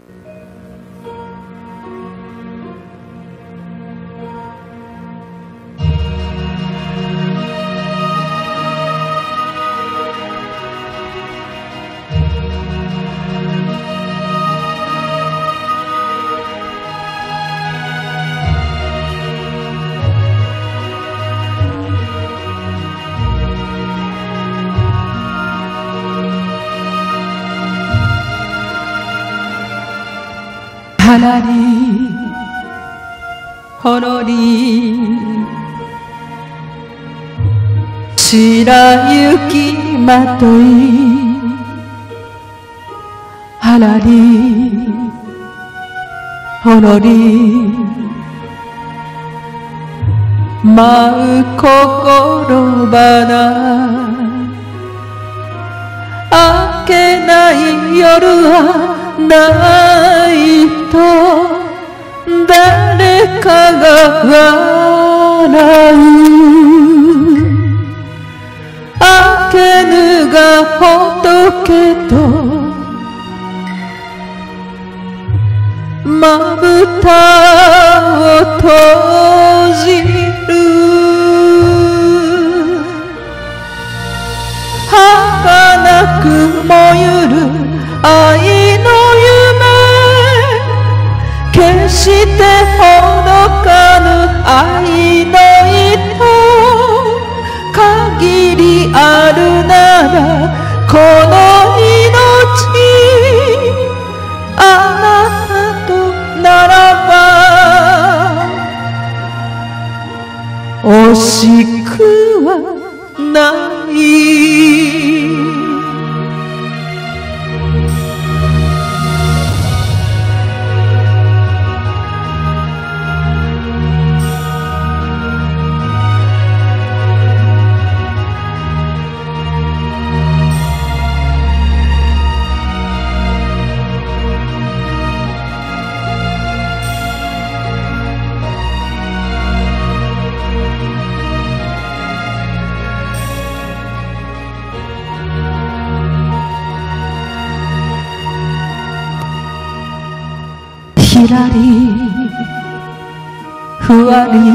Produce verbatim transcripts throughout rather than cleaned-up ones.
花りほろり白雪まとい花りほろり舞う心花明けない夜はないと誰かが笑う明けぬが仏とまぶたを閉じる儚く燃ゆる愛の決してほどかぬ愛の糸限りあるならこの命あなたとならば惜しくはないひらりふわり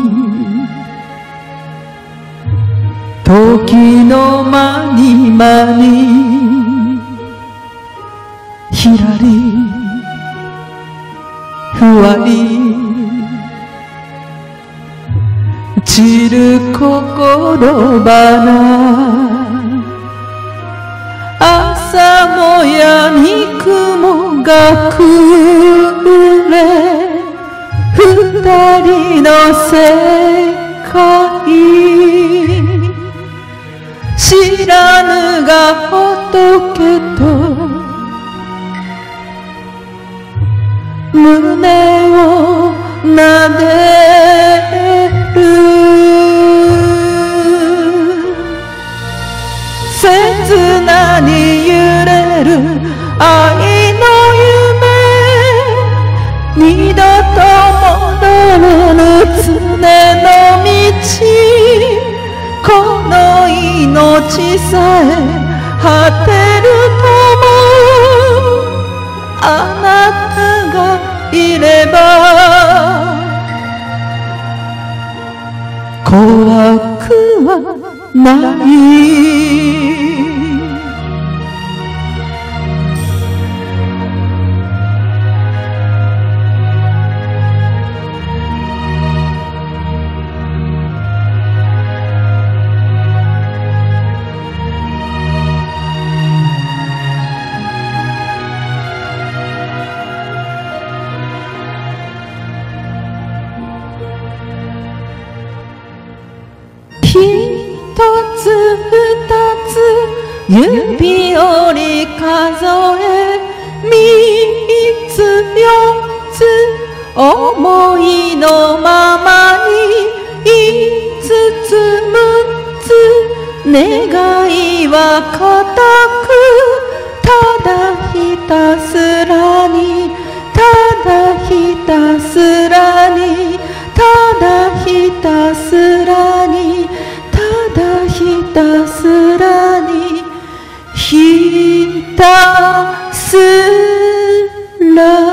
時の間に間にひらりふわり散る心花朝もやみ雲がくれ二人の世界知らぬが仏と胸を撫でる切なに揺れる愛の夢二度と戻らぬ常の道この命さえ果てるともあなたがいれば怖くはない一つ二つ指折り数え三つ四つ思いのままに五つ六つ願いは固くただひたすらにただひたすらにただひたすらにただひたすらにひたすら love